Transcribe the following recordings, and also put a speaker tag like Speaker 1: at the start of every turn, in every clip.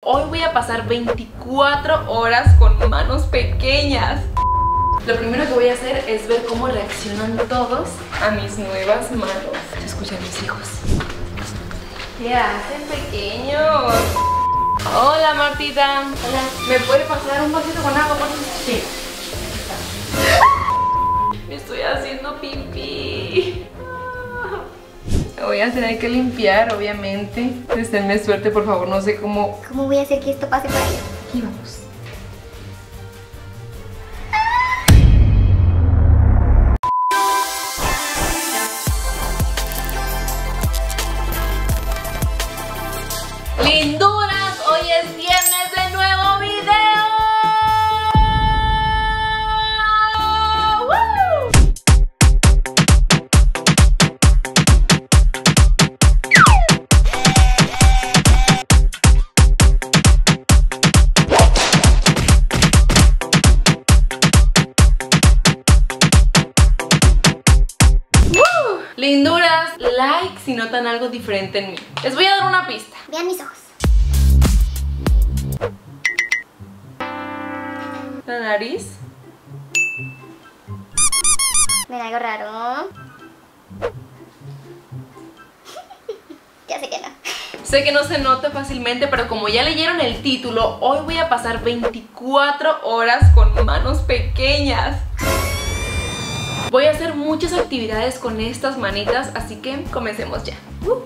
Speaker 1: Hoy voy a pasar 24 horas con manos pequeñas. Lo primero que voy a hacer es ver cómo reaccionan todos a mis nuevas manos. Se escuchan mis hijos. ¿Qué hacen, pequeños? Hola, Martita.
Speaker 2: Hola.
Speaker 1: ¿Me puede pasar un vasito con agua, por favor? Sí. Me estoy haciendo pipí. Me voy a tener que limpiar, obviamente. Deséenme suerte, por favor. No sé cómo.
Speaker 2: ¿Cómo voy a hacer que esto pase por ahí?
Speaker 1: Aquí vamos. ¡Linduras! Hoy es viernes de nuevo video. ¡Woo! Linduras, like si notan algo diferente en mí. Les voy a dar una pista.
Speaker 2: Vean mis ojos.
Speaker 1: La nariz.
Speaker 2: Ven, algo raro. Ya sé que no.
Speaker 1: Sé que no se nota fácilmente, pero como ya leyeron el título, hoy voy a pasar 24 horas con manos pequeñas. Voy a hacer muchas actividades con estas manitas, así que comencemos ya.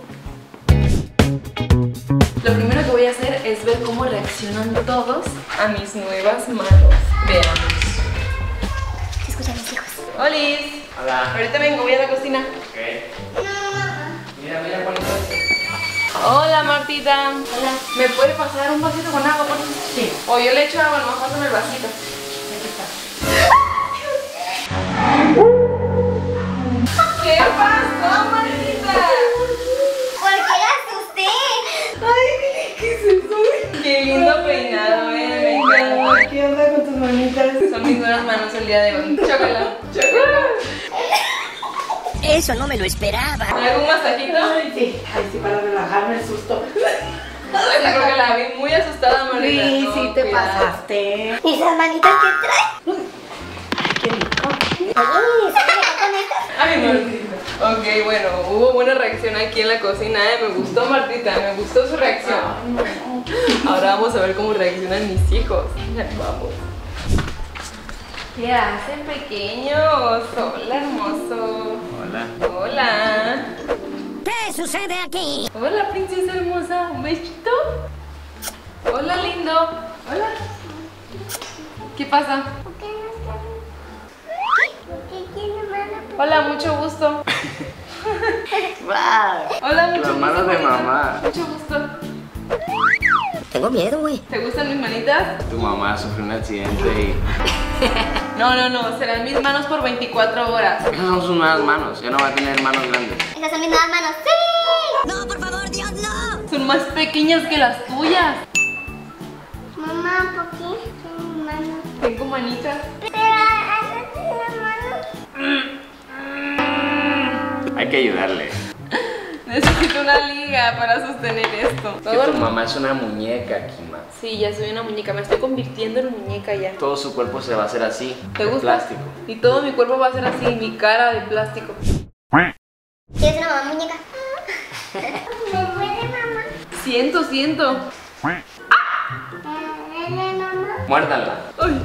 Speaker 1: Lo primero que voy a hacer es ver cómo reaccionan todos a mis nuevas manos. Veamos.
Speaker 2: Se escuchan mis hijos.
Speaker 1: ¡Holis!
Speaker 3: Hola.
Speaker 1: Ahorita vengo, voy a la cocina.
Speaker 3: Ok. Mira, bonito.
Speaker 1: Hola, Martita.
Speaker 2: Hola.
Speaker 1: ¿Me puede pasar un vasito con agua, por favor? Sí. O yo le echo agua, nomás pásame el vasito. Aquí está. ¿Qué pasó, Martita?
Speaker 2: ¿Por qué la asusté?
Speaker 1: Ay, ¿qué es eso? Qué lindo peinado, me encanta.
Speaker 4: ¿Qué onda con tus manitas?
Speaker 1: Son mis buenas manos el día de hoy. Chócala, chócala.
Speaker 5: Eso no me lo esperaba.
Speaker 1: ¿Algún masajito?
Speaker 4: Sí, ay, sí, para relajarme el susto.
Speaker 1: Yo creo que la vi muy asustada, Martita.
Speaker 4: Sí,
Speaker 1: No,
Speaker 4: sí, te
Speaker 1: cuidado.
Speaker 4: pasaste.
Speaker 2: ¿Y esas manitas que trae?
Speaker 4: Qué rico.
Speaker 2: Oye, ¿se me con estas?
Speaker 1: Ay, Martita. Ok, bueno, hubo buena reacción aquí en la cocina, Me gustó, Martita, me gustó su reacción. Ahora vamos a ver cómo reaccionan mis hijos. Vamos. ¿Qué hacen, pequeños? Hola, hermoso.
Speaker 3: Hola.
Speaker 1: Hola.
Speaker 5: ¿Qué sucede aquí?
Speaker 1: Hola, princesa hermosa. ¿Un besito? Hola, lindo. Hola. ¿Qué pasa?
Speaker 2: ¿Por qué no está bien? ¿Por qué tiene mano?
Speaker 1: Hola, mucho gusto.
Speaker 3: ¡Wow!
Speaker 1: Hola, mucho
Speaker 3: Las
Speaker 1: gusto.
Speaker 3: manos de
Speaker 1: bonita.
Speaker 3: mamá.
Speaker 1: Mucho gusto.
Speaker 5: Tengo miedo, güey.
Speaker 1: ¿Te gustan mis manitas?
Speaker 3: Tu mamá sufrió un accidente y...
Speaker 1: No, serán mis manos por 24 horas.
Speaker 3: Esas son sus nuevas manos. Ya no va a tener manos grandes.
Speaker 2: Esas son mis nuevas manos. ¡Sí!
Speaker 5: No, por favor, Dios, no.
Speaker 1: Son más pequeñas que las tuyas.
Speaker 2: Mamá, ¿por qué son mis manos?
Speaker 1: Tengo manitas.
Speaker 2: Pero esas tienen manos.
Speaker 3: Hay que ayudarle.
Speaker 1: Necesito una liga para sostener esto.
Speaker 3: Que tu mamá es una muñeca, Kima.
Speaker 1: Sí, ya soy una muñeca. Me estoy convirtiendo en muñeca ya.
Speaker 3: Todo su cuerpo se va a hacer así.
Speaker 1: ¿Te
Speaker 3: de
Speaker 1: gusta?
Speaker 3: plástico.
Speaker 1: Y todo mi cuerpo va a ser así, mi cara de plástico.
Speaker 2: ¿Quieres una mamá muñeca? ¿Me puede, mamá?
Speaker 1: Siento.
Speaker 2: ¿Me puede, mamá?
Speaker 3: Muérdala.
Speaker 1: Ay.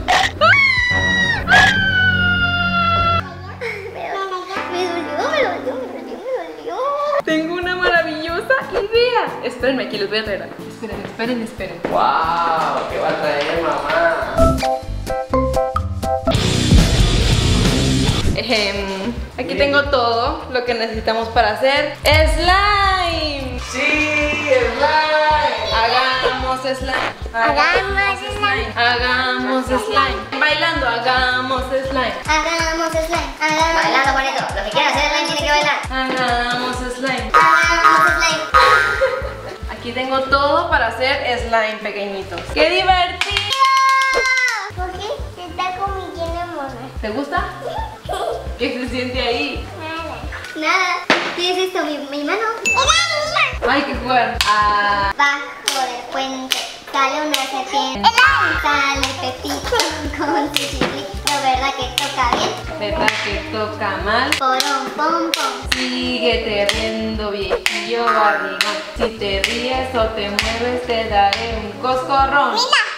Speaker 2: Me dolió.
Speaker 1: Tengo una maravillosa idea. Espérenme, aquí les voy a traer algo. Esperen.
Speaker 3: ¡Wow! ¿Qué va a traer mamá?
Speaker 1: Aquí tengo todo lo que necesitamos para hacer slime.
Speaker 3: ¡Sí! ¡Slime!
Speaker 1: Hagamos slime. Hagamos slime. Bailando, hagamos slime.
Speaker 2: Hagamos slime. Bailando bonito. Lo que quiera hacer slime tiene que bailar.
Speaker 1: Hagamos slime.
Speaker 2: Hagamos slime.
Speaker 1: Aquí tengo todo para hacer slime pequeñitos. ¡Qué divertido!
Speaker 2: ¿Por qué se está comiendo mono?
Speaker 1: ¿Te gusta? ¿Qué se siente ahí?
Speaker 2: Nada. ¿Qué es esto? Mi mano.
Speaker 1: Hay que jugar.
Speaker 2: Bajo del puente. Sale una serpiente. ¡Slime! Sale Pepito con su chiflito, ¿verdad que toca bien?
Speaker 1: ¿Verdad que toca mal?
Speaker 2: Porón, pom, pom.
Speaker 1: Síguete riendo, viejillo barrigón. Si te ríes o te mueves, te daré un coscorrón.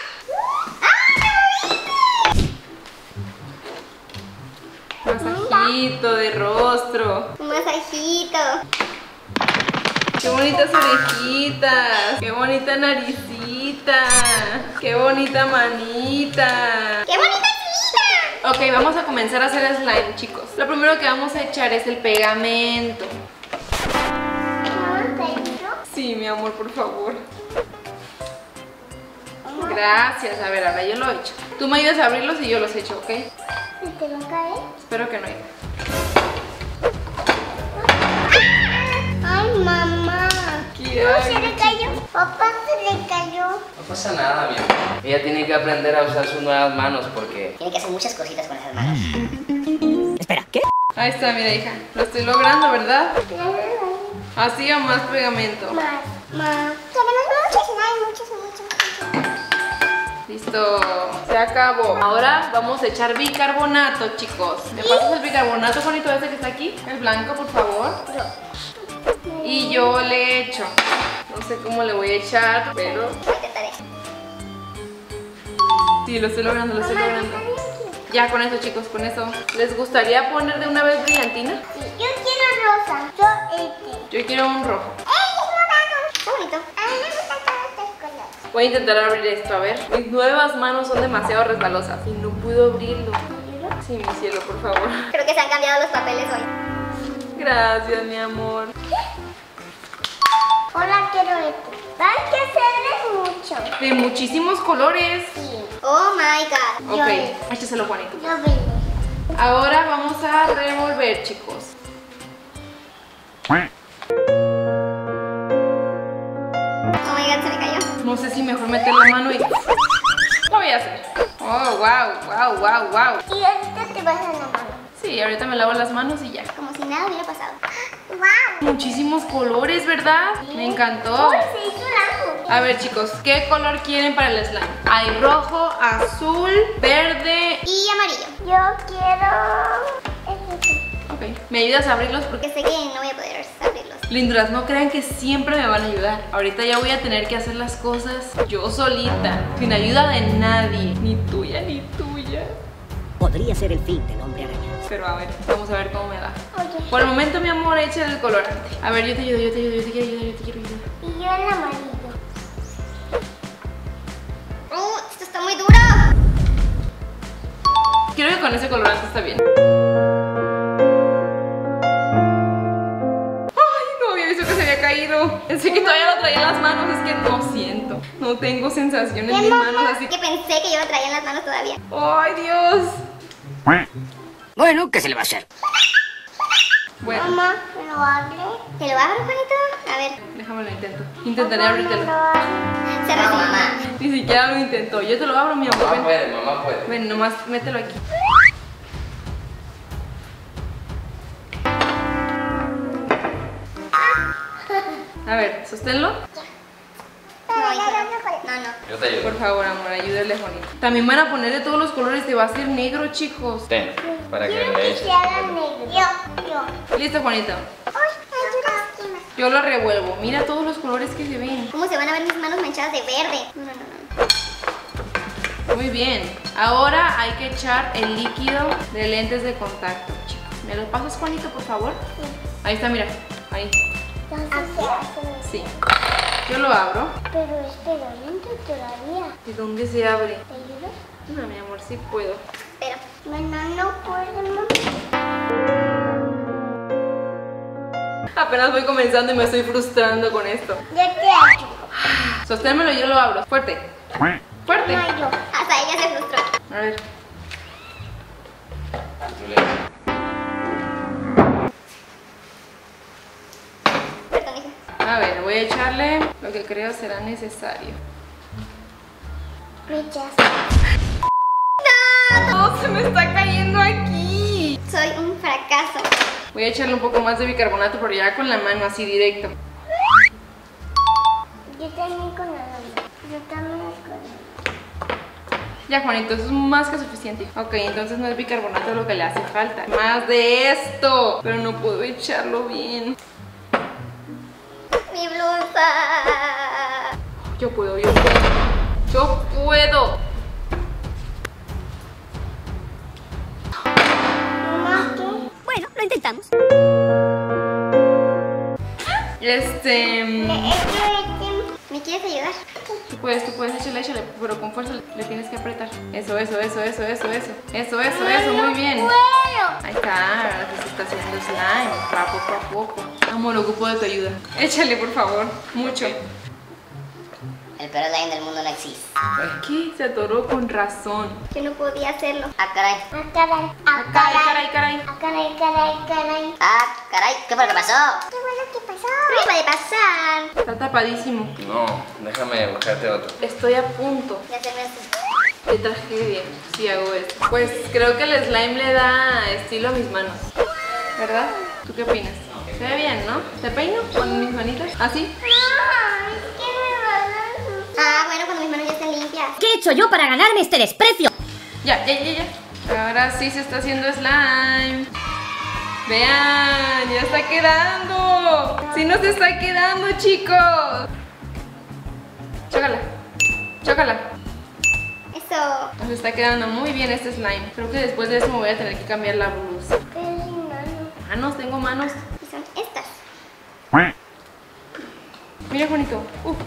Speaker 1: Masajito de rostro.
Speaker 2: Un masajito.
Speaker 1: Qué bonitas orejitas. Qué bonita naricita. Qué bonita manita.
Speaker 2: ¡Qué bonita chulita!
Speaker 1: Ok, vamos a comenzar a hacer slime, chicos. Lo primero que vamos a echar es el pegamento. Sí, mi amor, por favor. Gracias. A ver, ahora yo lo echo. Tú me ayudas a abrirlos y yo los echo, ¿ok?
Speaker 2: ¿Te va a caer?
Speaker 1: Espero que no haya.
Speaker 2: ¡Ay, mamá!
Speaker 1: ¿Qué
Speaker 2: No,
Speaker 1: hay?
Speaker 2: se le cayó. Papá, se le cayó.
Speaker 3: No pasa nada, mi amor. Ella tiene que aprender a usar sus nuevas manos porque...
Speaker 5: Tiene que hacer muchas cositas con esas manos. Espera, ¿qué?
Speaker 1: Ahí está, mira, hija. Lo estoy logrando, ¿verdad? Así o más pegamento.
Speaker 2: Más. Queremos muchos slime, muchos.
Speaker 1: Listo, se acabó. Ahora vamos a echar bicarbonato, chicos. ¿Me pasas el bicarbonato, Juanito, ese que está aquí? El blanco, por favor. Y yo le echo. No sé cómo le voy a echar, pero...
Speaker 2: Lo intentaré.
Speaker 1: Sí, lo estoy logrando, lo estoy logrando. Ya, con eso, chicos, con eso. ¿Les gustaría poner de una vez brillantina?
Speaker 2: Sí, yo quiero rosa.
Speaker 1: Yo quiero un rojo.
Speaker 2: ¡Ey, es morado! Está bonito. A mí me gustan todos estos colores.
Speaker 1: Voy a intentar abrir esto, a ver. Mis nuevas manos son demasiado resbalosas y no puedo abrirlo. Sí, mi cielo, por favor.
Speaker 2: Creo que se han cambiado los papeles hoy.
Speaker 1: Gracias, mi amor.
Speaker 2: Hola, quiero este. Hay que hacerle mucho.
Speaker 1: De muchísimos colores.
Speaker 2: Sí. Oh my god.
Speaker 1: Ok,
Speaker 2: Yo
Speaker 1: échaselo, Juanito.
Speaker 2: vi.
Speaker 1: Ahora vamos a revolver, chicos.
Speaker 2: Oh my god, se me cayó.
Speaker 1: No sé si mejor meter la mano y... Lo voy a hacer. Oh, wow.
Speaker 2: Y ahorita te vas a la mano.
Speaker 1: Sí, ahorita me lavo las manos y ya.
Speaker 2: Como si nada hubiera pasado. ¡Wow!
Speaker 1: Muchísimos colores, ¿verdad? Me encantó.
Speaker 2: ¡Uy, se hizo largo!
Speaker 1: A ver, chicos, ¿qué color quieren para el slime? Hay rojo, azul, verde.
Speaker 2: Y amarillo. Yo quiero...
Speaker 1: Ok, ¿me ayudas a abrirlos? Porque...
Speaker 2: Porque sé que no voy a poder abrirlos.
Speaker 1: Linduras, no crean que siempre me van a ayudar. Ahorita ya voy a tener que hacer las cosas yo solita, sin ayuda de nadie. Ni tuya, ni tuya.
Speaker 5: Podría ser el fin del hombre araña.
Speaker 1: Pero a ver, vamos a ver cómo me va.
Speaker 2: Oye.
Speaker 1: Por el momento, mi amor, echa el colorante. A ver, yo te ayudo, yo te quiero ayudar.
Speaker 2: Y yo el amarillo. Esto está muy duro.
Speaker 1: Creo que con ese colorante está bien. Ay, no había visto que se había caído. Pensé que todavía lo traía en las manos. Es que no siento. No tengo sensación en mis manos, así
Speaker 2: Que pensé que yo lo traía en las manos todavía.
Speaker 1: ¡Ay, Dios!
Speaker 5: Bueno, ¿qué se le va a hacer?
Speaker 1: Bueno,
Speaker 2: Mamá, ¿me lo abre? ¿Te lo abro, Juanito? A ver.
Speaker 1: déjame lo intento. Intentaré abrírtelo.
Speaker 2: Se
Speaker 5: No,
Speaker 2: resiste.
Speaker 5: mamá.
Speaker 1: Ni siquiera lo intentó. Yo te lo abro, mi amor.
Speaker 3: Mamá
Speaker 1: Ven,
Speaker 3: puede, mamá puede.
Speaker 1: ven, nomás mételo aquí. A ver, sosténlo.
Speaker 2: No, hijo, no.
Speaker 3: Yo te ayudo.
Speaker 1: Por favor, amor, ayúdale, Juanito. También van a poner de todos los colores. Te va a ser negro, chicos.
Speaker 3: Ten, para que
Speaker 2: Quiero
Speaker 3: le
Speaker 2: que
Speaker 3: eches.
Speaker 2: se haga negro. Yo.
Speaker 1: Listo, Juanito.
Speaker 2: Uy, ayuda.
Speaker 1: Yo lo revuelvo. Mira todos los colores que se ven.
Speaker 2: ¿Cómo se van a ver mis manos manchadas de verde? No.
Speaker 1: Muy bien. Ahora hay que echar el líquido de lentes de contacto, chicos. ¿Me lo pasas, Juanito, por favor? Ahí está, mira. Ahí. Sí. Yo lo abro.
Speaker 2: Pero es pegamento todavía.
Speaker 1: ¿De dónde se abre?
Speaker 2: ¿Te ayudo?
Speaker 1: No, mi amor, sí puedo.
Speaker 2: Espera. No puedo.
Speaker 1: Apenas voy comenzando y me estoy frustrando con esto.
Speaker 2: Yo te ayudo.
Speaker 1: Sosténmelo y yo lo abro. Fuerte. Fuerte.
Speaker 2: No, yo. Hasta ella se frustró.
Speaker 1: A ver.
Speaker 2: Perdón, hija.
Speaker 1: A ver, voy a echarle lo que creo será necesario. ¡No! ¡Se me está cayendo aquí!
Speaker 2: Soy un fracaso.
Speaker 1: Voy a echarle un poco más de bicarbonato, pero ya con la mano, así directo.
Speaker 2: Yo también con la mano. Yo también
Speaker 1: Ya, Juanito, eso es más que suficiente. Ok, entonces no es bicarbonato lo que le hace falta. Más de esto. Pero no puedo echarlo bien.
Speaker 2: Mi blusa.
Speaker 1: Yo puedo, yo puedo. Yo puedo.
Speaker 2: Mamá, ¿qué?
Speaker 5: Bueno, lo intentamos.
Speaker 2: ¿Me quieres ayudar?
Speaker 1: Tú puedes, échale, pero con fuerza le tienes que apretar. Eso, muy bien. Ahí está, ahora se está haciendo slime, va poco a poco. Amor, ocupo de tu ayuda. Échale, por favor, mucho.
Speaker 2: El peor slime del mundo no existe.
Speaker 1: ¿Qué? Se atoró con razón.
Speaker 2: Yo no podía hacerlo. Ah, caray. Ah, caray.
Speaker 1: Ah, caray.
Speaker 2: Ah, caray. Ah, caray. ¿Qué fue lo que pasó? ¿Qué fue lo que pasó? ¿Qué puede pasar?
Speaker 1: Está tapadísimo.
Speaker 3: No, déjame buscarte otro.
Speaker 1: Estoy a punto.
Speaker 2: Ya se me hace.
Speaker 1: Qué tragedia si hago esto. Pues creo que el slime le da estilo a mis manos. ¿Verdad? ¿Tú qué opinas? Se ve bien, ¿no? ¿Te peino con mis manitas? ¿Así?
Speaker 2: Ah, bueno, cuando mis manos ya estén limpias.
Speaker 5: ¿Qué he hecho yo para ganarme este desprecio?
Speaker 1: Ya. Ahora sí se está haciendo slime. Vean, ya está quedando. Sí nos está quedando, chicos. Chócala.
Speaker 2: Eso.
Speaker 1: Nos está quedando muy bien este slime. Creo que después de eso me voy a tener que cambiar la blusa. Manos, tengo manos.
Speaker 2: Y son estas.
Speaker 1: Mira, Juanito.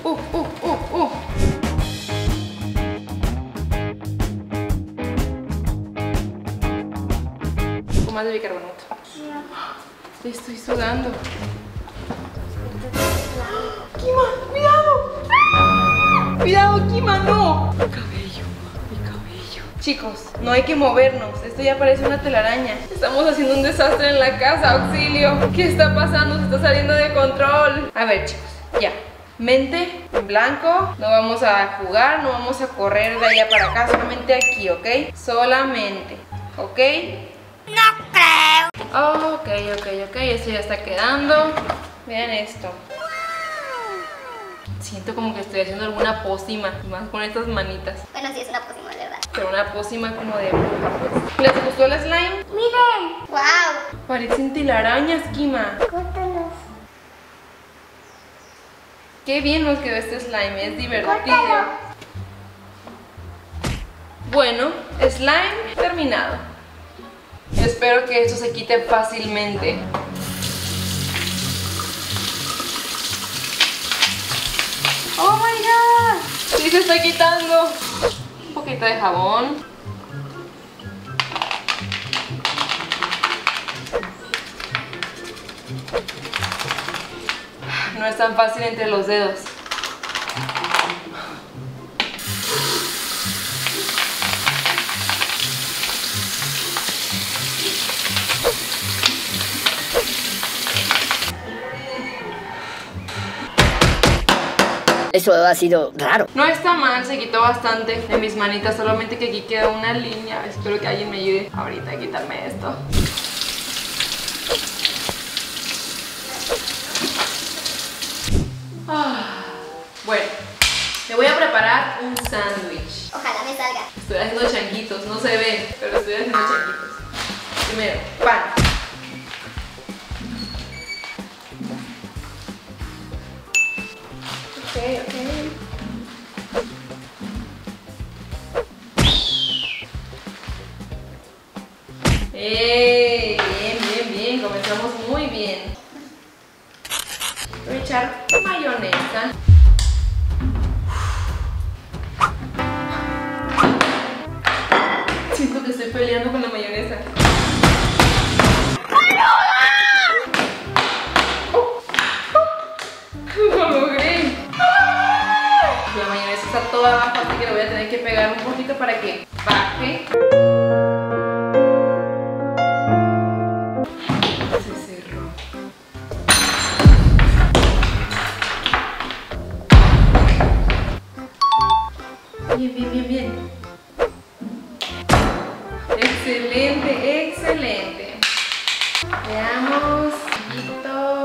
Speaker 1: Un poco más de bicarbonato. Estoy sudando. ¡Kima! ¡Cuidado! ¡Cuidado, Kima! ¡No! Mi cabello. Chicos, no hay que movernos. Esto ya parece una telaraña. Estamos haciendo un desastre en la casa. ¡Auxilio! ¿Qué está pasando? Se está saliendo de control. A ver, chicos, ya. Mente en blanco. No vamos a jugar, no vamos a correr de allá para acá. Solamente aquí, ¿ok? Solamente, ¿ok?
Speaker 2: No creo.
Speaker 1: Ok, esto ya está quedando. Vean esto. Siento como que estoy haciendo alguna pócima, más con estas manitas.
Speaker 2: Bueno, sí, es una pócima, ¿verdad?
Speaker 1: Pero una pócima como de bruja, pues. ¿Les gustó el slime?
Speaker 2: ¡Miren! ¡Wow!
Speaker 1: Parecen telarañas, Kima.
Speaker 2: Córtalos.
Speaker 1: Qué bien nos quedó este slime, es divertido. Bueno, slime terminado. Espero que esto se quite fácilmente. ¡Oh my god! ¡Sí se está quitando! Un poquito de jabón. No es tan fácil entre los dedos.
Speaker 5: Eso ha sido raro.
Speaker 1: No está mal, se quitó bastante en mis manitas, solamente que aquí queda una línea. Espero que alguien me ayude ahorita a quitarme esto. Bueno, me voy a preparar un sándwich.
Speaker 2: Ojalá me salga.
Speaker 1: Estoy haciendo changuitos, no se ven, pero estoy haciendo changuitos. Primero, pan. Ok. ¡Ey! Bien, comenzamos muy bien. Voy a echar mayonesa. Siento que estoy peleando con la mayonesa. ¡Lo logré! La mayonesa está toda abajo, así que le voy a tener que pegar un poquito para que baje. Se cerró. Bien. Excelente. Veamos.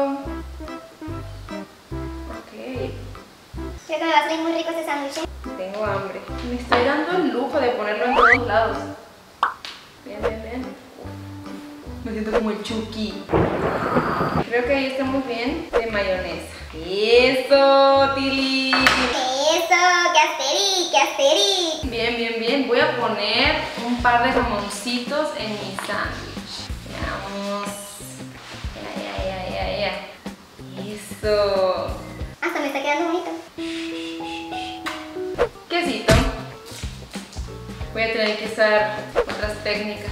Speaker 1: Ok.
Speaker 2: Creo que me va a salir muy rico este sándwich.
Speaker 1: Tengo tengo hambre. Me estoy dando el lujo de ponerlo en todos lados. Bien, bien, bien. Me siento como el Chucky. Creo que ahí estamos bien de mayonesa. ¡Eso, Tili!
Speaker 2: Eso, qué asterí.
Speaker 1: Bien, bien, bien. Voy a poner un par de jamoncitos en mi sándwich. Veamos. Ya. Eso.
Speaker 2: Hasta me está quedando bonito.
Speaker 1: Quesito. Voy a tener que usar otras técnicas.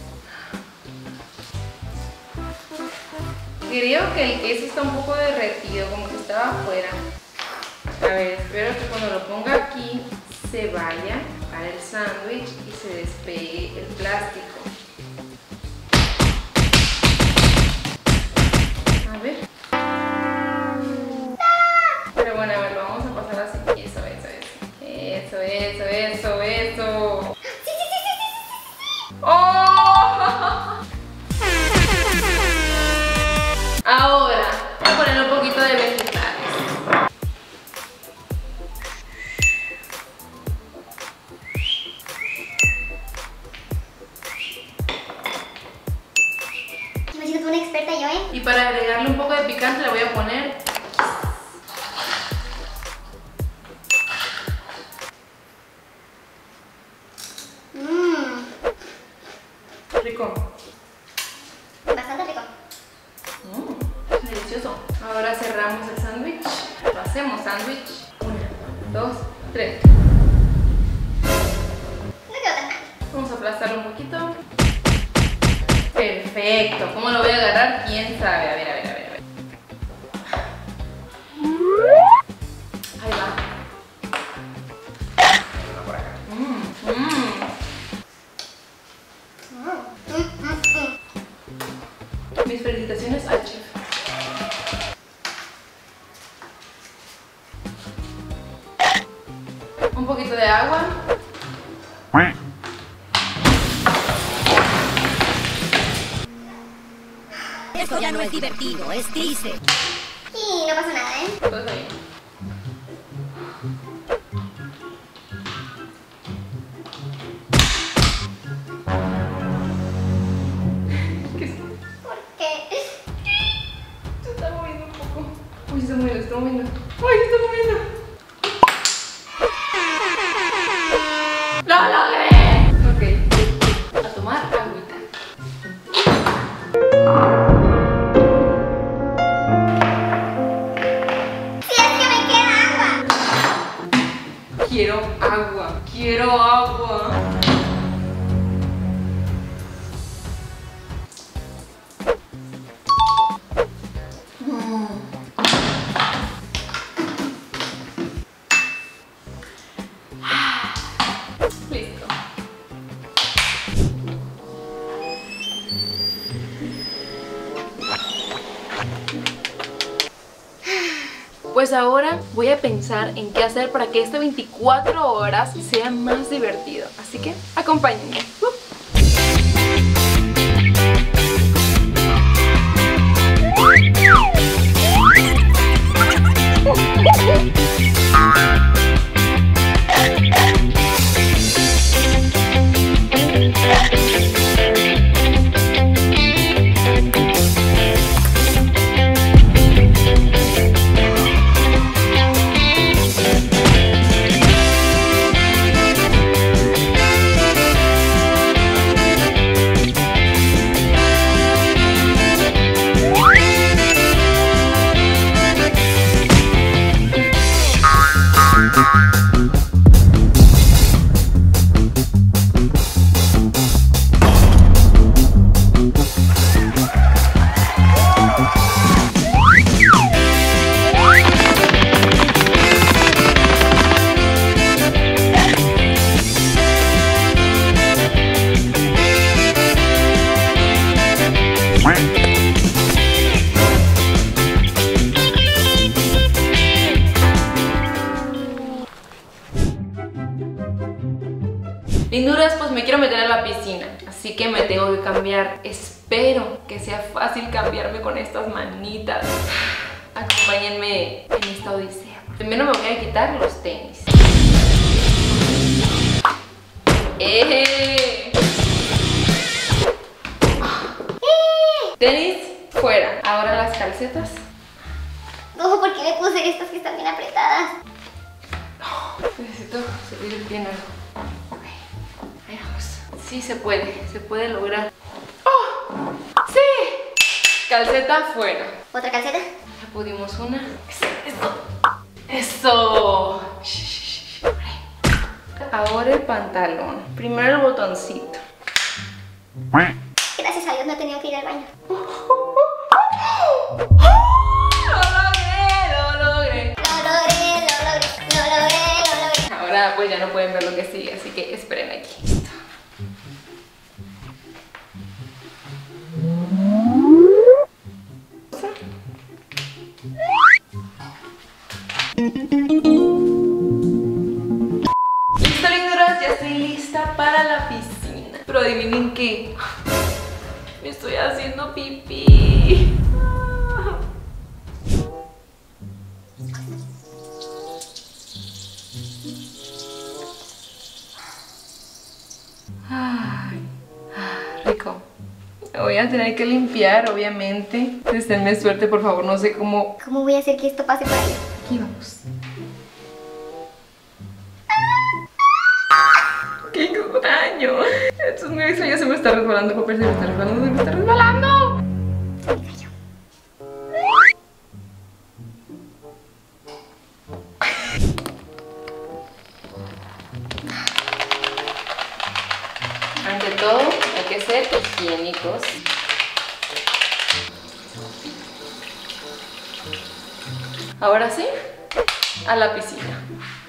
Speaker 1: Creo que el queso está un poco derretido, como que estaba afuera. A ver, espero que cuando lo ponga aquí se vaya para el sándwich y se despegue el plástico. A ver. Pero bueno, a ver, lo vamos a pasar así. Eso. ¡Oh! Ahora, voy a poner un poquito de vegetales.
Speaker 2: Me siento una experta yo, ¿eh?
Speaker 1: Y para agregarle un poco de picante le voy a poner rico.
Speaker 2: Bastante rico.
Speaker 1: Delicioso. Ahora cerramos el sándwich. Lo hacemos sándwich. 1, 2, 3.
Speaker 2: No quedó tan mal.
Speaker 1: Vamos a aplastarlo un poquito. Perfecto. ¿Cómo lo voy a agarrar? ¿Quién sabe? A ver. Ahí va. Por acá. Mis felicitaciones al chef. Un poquito de agua.
Speaker 5: Esto ya no es divertido, es triste.
Speaker 2: Y no pasa nada, ¿eh?
Speaker 1: Todo está bien. ¿Qué es?
Speaker 2: ¿Por qué?
Speaker 1: Se está moviendo un poco. Uy, se está moviendo. ¡Ay, se está moviendo! ¡Lo logré! Ok. A tomar agüita.
Speaker 2: Si es que me queda agua.
Speaker 1: Quiero agua. Listo. Pues ahora voy a pensar en qué hacer para que este 24 horas sea más divertido. Así que acompáñenme. Linduras, pues me quiero meter a la piscina, así que me tengo que cambiar. Espero que sea fácil cambiarme con estas manitas. Acompáñenme en esta odisea. Primero me voy a quitar los tenis. Tenis, fuera. Ahora las calcetas.
Speaker 2: No, ¿por qué me puse estas que están bien apretadas?
Speaker 1: Necesito subir el pie en algo. Ok, ahí vamos. Sí se puede lograr. ¡Oh! ¡Sí! Calceta fuera.
Speaker 2: ¿Otra calceta?
Speaker 1: Ya pudimos una. ¡Eso! Ahora el pantalón. Primero el botoncito.
Speaker 2: Gracias a Dios no he tenido que ir al baño. Lo logré.
Speaker 1: Ahora pues ya no pueden ver lo que sigue, así que esperen aquí. Listo. Listo, linduras, ya estoy lista para la piscina. Pero adivinen qué. Me estoy haciendo pipí. Ay, rico. Me voy a tener que limpiar, obviamente. Deséenme suerte, por favor. No sé cómo.
Speaker 2: ¿Cómo voy a hacer que esto pase por ahí?
Speaker 1: Aquí vamos. ¡Qué extraño! Esto es muy extraño. Se me está resbalando, papel. Se me está resbalando. Ante todo, hay que ser higiénicos. Ahora sí, a la piscina.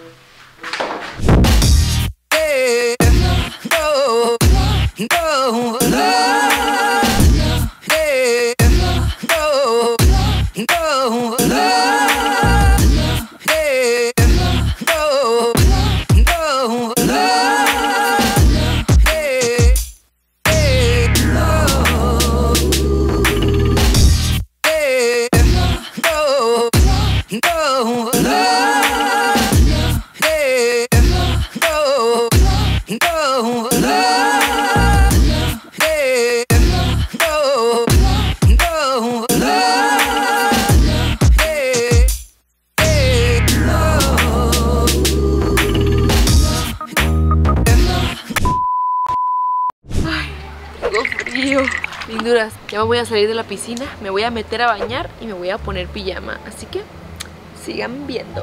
Speaker 1: Tengo frío. Linduras, ya me voy a salir de la piscina, me voy a meter a bañar y me voy a poner pijama. Así que sigan viendo.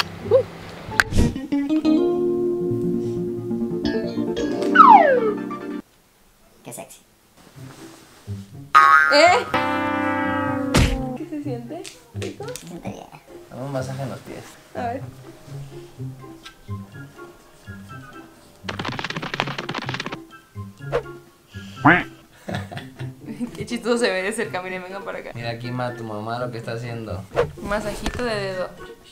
Speaker 5: Qué sexy.
Speaker 1: ¿Qué se siente? ¿Rico?
Speaker 5: Se siente bien.
Speaker 3: Dame un masaje en los pies.
Speaker 1: A ver. Qué chistoso se ve de cerca, miren, vengan para acá.
Speaker 3: Mira aquí tu mamá lo que está haciendo.
Speaker 1: Un masajito de dedo.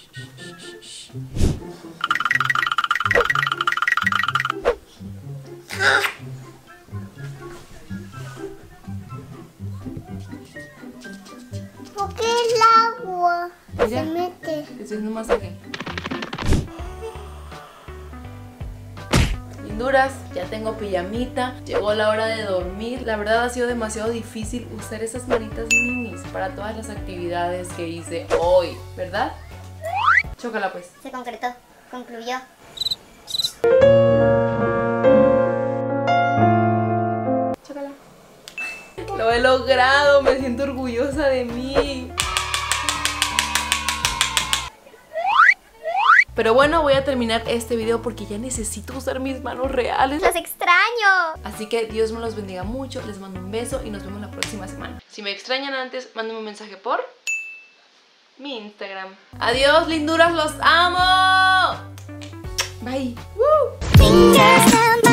Speaker 2: ¿Por qué el agua
Speaker 1: Mira,
Speaker 2: se mete?
Speaker 1: estoy haciendo un masaje. Linduras, ya tengo pijamita, llegó la hora de dormir. La verdad ha sido demasiado difícil usar esas manitas minis para todas las actividades que hice hoy, ¿verdad? Chócala pues.
Speaker 2: Se concretó, concluyó.
Speaker 1: Chócala. Lo he logrado, me siento orgullosa de mí. Pero bueno, voy a terminar este video porque ya necesito usar mis manos reales.
Speaker 2: ¡Los extraño!
Speaker 1: Así que Dios me los bendiga mucho, les mando un beso y nos vemos la próxima semana. Si me extrañan antes, mándenme un mensaje por mi Instagram. Adiós, linduras, los amo. Bye. Woo.